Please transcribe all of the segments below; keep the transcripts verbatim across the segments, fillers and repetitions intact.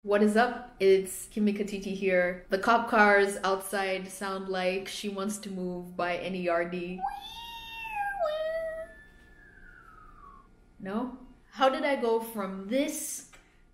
What is up? It's Kimi here. The cop cars outside sound like She Wants to Move by N E R D. No? How did I go from this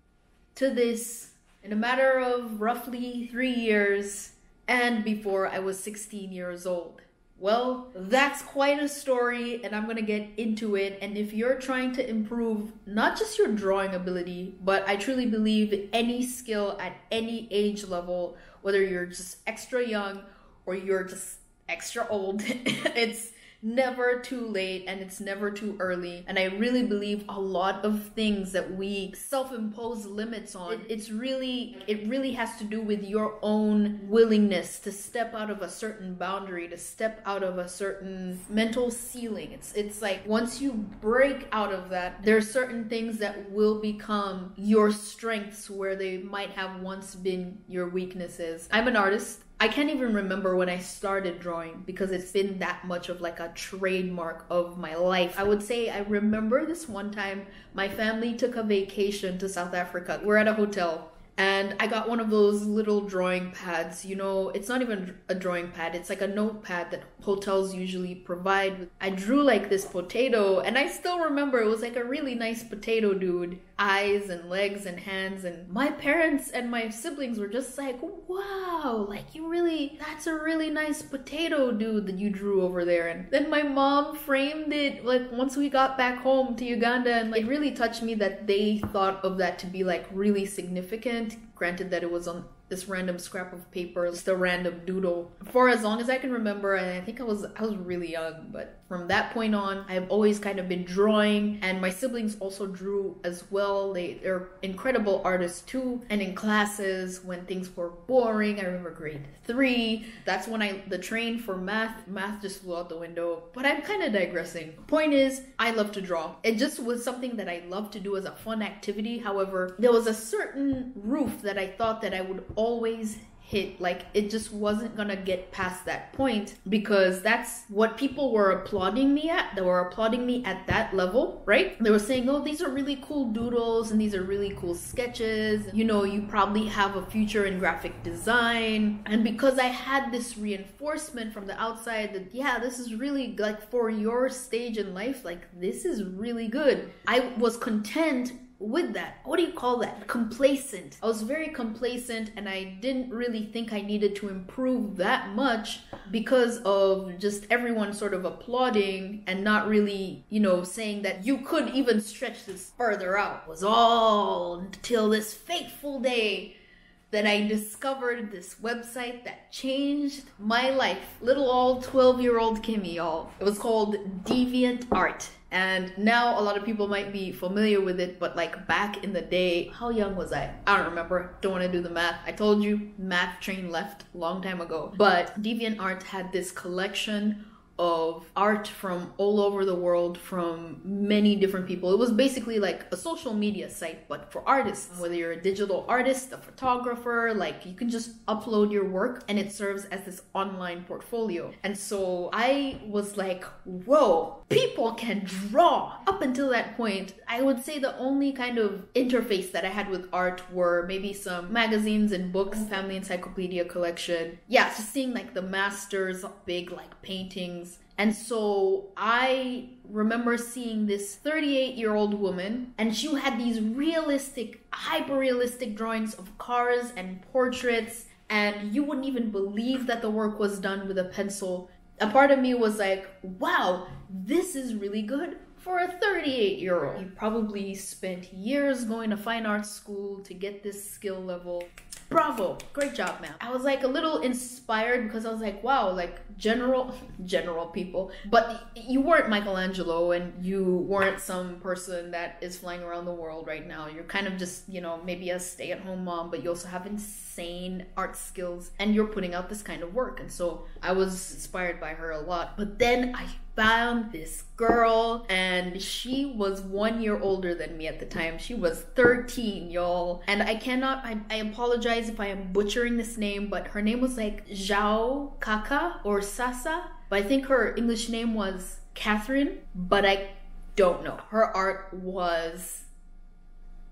to this in a matter of roughly three years and before I was sixteen years old? Well, that's quite a story, and I'm gonna get into it. And if you're trying to improve not just your drawing ability, but I truly believe any skill at any age level, whether you're just extra young or you're just extra old, it's never too late and it's never too early. And I really believe a lot of things that we self-impose limits on, it, it's really it really has to do with your own willingness to step out of a certain boundary, to step out of a certain mental ceiling. It's it's like once you break out of that, there are certain things that will become your strengths where they might have once been your weaknesses. I'm an artist. I can't even remember when I started drawing because it's been that much of like a trademark of my life. I would say I remember this one time my family took a vacation to South Africa. We're at a hotel and I got one of those little drawing pads. You know, it's not even a drawing pad. It's like a notepad that hotels usually provide. I drew like this potato and I still remember it was like a really nice potato, dude. Eyes and legs and hands, and my parents and my siblings were just like, wow, like you really, that's a really nice potato, dude, that you drew over there. And then my mom framed it like once we got back home to Uganda, and like, it really touched me that they thought of that to be like really significant. Granted that it was on this random scrap of paper, just a random doodle. For as long as I can remember, and I think I was I was really young, but from that point on, I've always kind of been drawing, and my siblings also drew as well. They, they're incredible artists too. And in classes, when things were boring, I remember grade three, that's when I, the train for math, math just flew out the window. But I'm kind of digressing. Point is, I love to draw. It just was something that I love to do as a fun activity. However, there was a certain roof that I thought that I would always hit. Like, it just wasn't gonna get past that point because that's what people were applauding me at. They were applauding me at that level, right? They were saying, oh, these are really cool doodles and these are really cool sketches. You know, you probably have a future in graphic design. And because I had this reinforcement from the outside that, yeah, this is really like for your stage in life, like this is really good, I was content with that. What do you call that? Complacent. I was very complacent and I didn't really think I needed to improve that much because of just everyone sort of applauding and not really, you know, saying that you could even stretch this further out. It was all until this fateful day that I discovered this website that changed my life. Little old twelve year old Kimi, y'all. It was called DeviantArt. And now a lot of people might be familiar with it, but like back in the day, how young was I? I don't remember. Don't want to do the math. I told you, math train left a long time ago. But DeviantArt had this collection of art from all over the world from many different people. It was basically like a social media site, but for artists. Whether you're a digital artist, a photographer, like you can just upload your work and it serves as this online portfolio. And so I was like, whoa, people can draw. Up until that point, I would say the only kind of interface that I had with art were maybe some magazines and books, family encyclopedia collection. Yeah, just seeing like the masters, big like paintings. And so I remember seeing this thirty-eight year old woman, and she had these realistic, hyper-realistic drawings of cars and portraits, and you wouldn't even believe that the work was done with a pencil. A part of me was like, wow, this is really good for a thirty-eight year old. You probably spent years going to fine arts school to get this skill level. Bravo, great job, man. I was like a little inspired because I was like, wow, like general, general people. But you weren't Michelangelo and you weren't some person that is flying around the world right now. You're kind of just, you know, maybe a stay-at-home mom, but you also have insane art skills and you're putting out this kind of work. And so I was inspired by her a lot. But then I found this girl and she was one year older than me at the time. She was thirteen, y'all. And I cannot, I, I apologize if I am butchering this name, but her name was like Zhao Kaka or Sasa. But I think her English name was Catherine, but I don't know. Her art was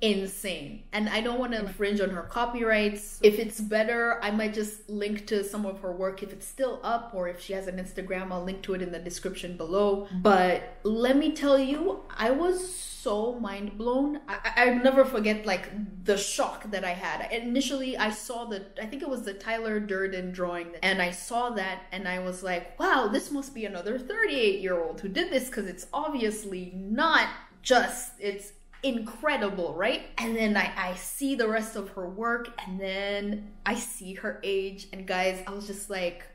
insane. And I don't want to infringe on her copyrights. If it's better, I might just link to some of her work if it's still up, or if she has an Instagram, I'll link to it in the description below. But let me tell you, I was so mind blown. I, I'll never forget like the shock that I had. Initially, I saw the, I think it was the Tyler Durden drawing, and I saw that and I was like, wow, this must be another thirty-eight year old who did this, because it's obviously not just, it's incredible, right? And then I, I see the rest of her work, and then I see her age, and guys, I was just like,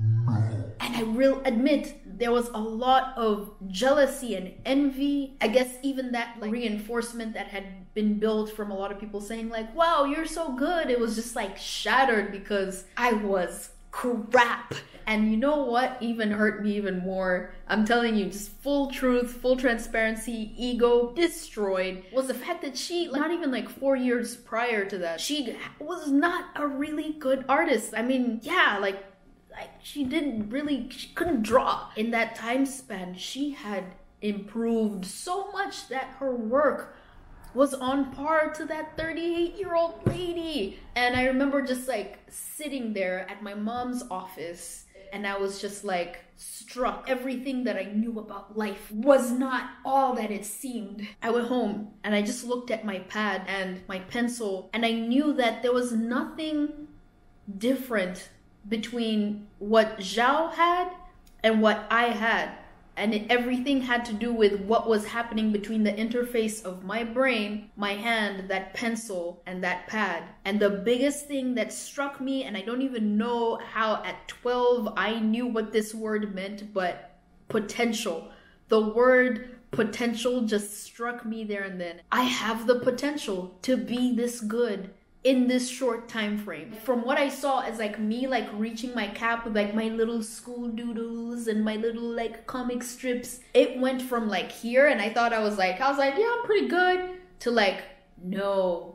and I will admit there was a lot of jealousy and envy. I guess even that like reinforcement that had been built from a lot of people saying like, wow, you're so good, it was just like shattered because I was crap. And you know what even hurt me even more? I'm telling you, just full truth, full transparency, ego destroyed, was the fact that she, not even like four years prior to that, she was not a really good artist. I mean, yeah, like, like she didn't really, she couldn't draw. In that time span, she had improved so much that her work was on par to that thirty-eight year old lady. And I remember just like sitting there at my mom's office, and I was just like struck. Everything that I knew about life was not all that it seemed. I went home and I just looked at my pad and my pencil, and I knew that there was nothing different between what Zhao had and what I had. And it, everything had to do with what was happening between the interface of my brain, my hand, that pencil, and that pad. And the biggest thing that struck me, and I don't even know how at twelve I knew what this word meant, but potential. The word potential just struck me there and then. I have the potential to be this good in this short time frame. From what I saw as like me like reaching my cap with like my little school doodles and my little like comic strips, it went from like here, and I thought I was like, I was like, yeah, I'm pretty good, to like, no,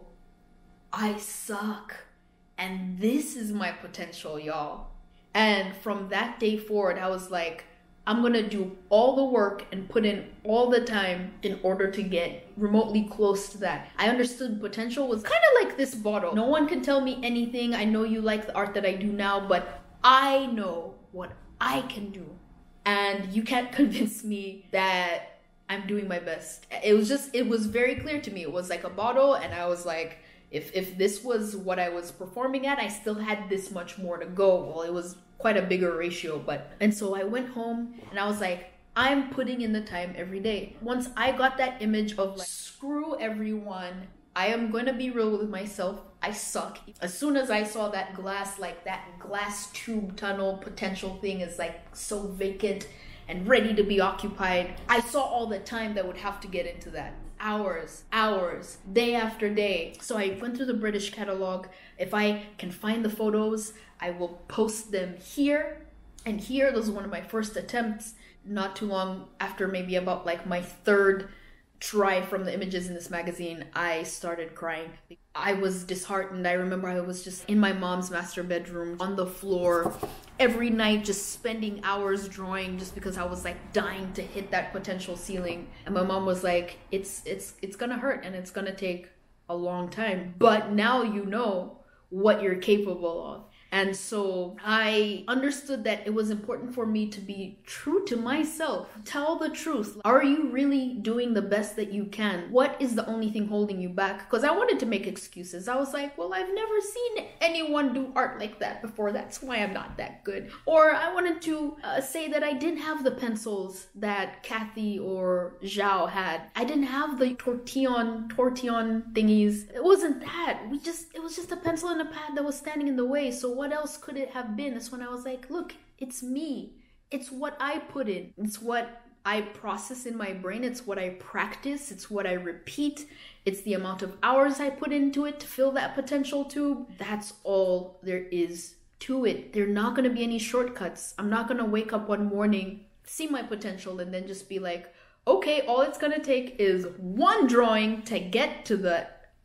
I suck. And this is my potential, y'all. And from that day forward, I was like, I'm gonna do all the work and put in all the time in order to get remotely close to that. I understood potential was kind of like this bottle. No one can tell me anything. I know you like the art that I do now, but I know what I can do. And you can't convince me that I'm doing my best. It was just, it was very clear to me. It was like a bottle, and I was like, if, if this was what I was performing at, I still had this much more to go. Well, it was quite a bigger ratio, but, and so I went home and I was like, I'm putting in the time every day. Once I got that image of like, screw everyone, I am going to be real with myself, I suck. As soon as I saw that glass, like that glass tube tunnel potential thing is like so vacant and ready to be occupied, I saw all the time that would have to get into that. Hours, hours, day after day. So I went through the British catalog. If I can find the photos, I will post them here and here. Those were one of my first attempts. Not too long after, maybe about like my third try from the images in this magazine, I started crying. I was disheartened. I remember I was just in my mom's master bedroom on the floor every night, just spending hours drawing, just because I was like dying to hit that potential ceiling. And my mom was like, it's it's it's gonna hurt and it's gonna take a long time, but now you know what you're capable of. And so I understood that it was important for me to be true to myself. Tell the truth. Are you really doing the best that you can? What is the only thing holding you back? Because I wanted to make excuses. I was like, well, I've never seen anyone do art like that before. That's why I'm not that good. Or I wanted to uh, say that I didn't have the pencils that Kathy or Zhao had. I didn't have the tortillon, tortillon thingies. It wasn't that. We just, it was just a pencil and a pad that was standing in the way. So what What else could it have been? That's when I was like, look, it's me. It's what I put in. It's what I process in my brain. It's what I practice. It's what I repeat. It's the amount of hours I put into it to fill that potential tube. That's all there is to it. There are not going to be any shortcuts. I'm not going to wake up one morning, see my potential, and then just be like, okay, all it's going to take is one drawing to get to the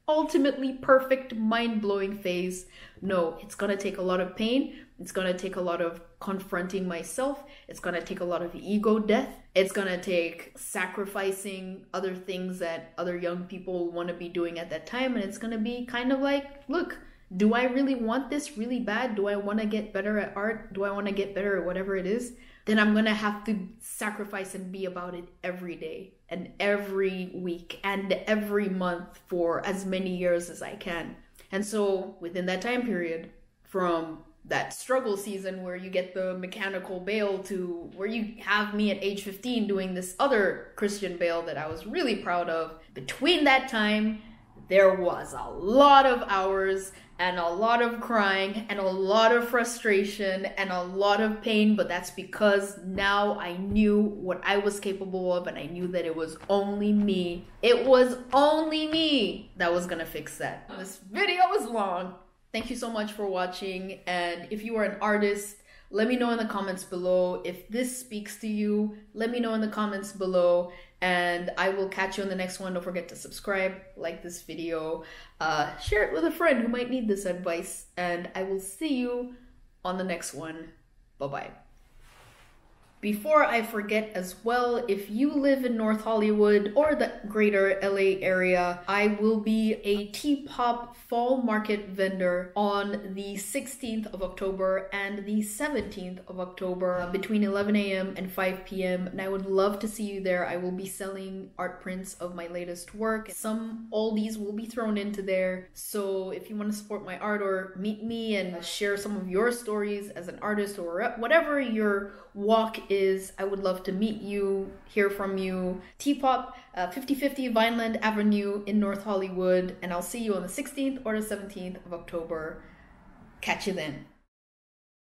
ultimately perfect, mind-blowing phase. No, it's gonna take a lot of pain. It's gonna take a lot of confronting myself. It's gonna take a lot of ego death. It's gonna take sacrificing other things that other young people want to be doing at that time. And it's gonna be kind of like, look, do I really want this really bad? Do I want to get better at art? Do I want to get better at whatever it is? Then I'm gonna have to sacrifice and be about it every day and every week and every month for as many years as I can. And so within that time period, from that struggle season where you get the mechanical bail to where you have me at age fifteen doing this other Christian bail that I was really proud of, between that time, there was a lot of hours and a lot of crying and a lot of frustration and a lot of pain, but that's because now I knew what I was capable of and I knew that it was only me. It was only me that was gonna fix that. This video was long. Thank you so much for watching, and if you are an artist, let me know in the comments below. If this speaks to you, let me know in the comments below, and I will catch you on the next one. Don't forget to subscribe, like this video, uh, share it with a friend who might need this advice, and I will see you on the next one. Bye-bye. Before I forget as well, if you live in North Hollywood or the greater L A area, I will be a T-pop fall market vendor on the sixteenth of October and the seventeenth of October between eleven A M and five P M and I would love to see you there. I will be selling art prints of my latest work. Some oldies will be thrown into there. So if you want to support my art or meet me and share some of your stories as an artist or whatever your walk is, I would love to meet you, hear from you. T-pop, uh, fifty fifty Vineland Avenue in North Hollywood, and I'll see you on the sixteenth or the seventeenth of October. Catch you then.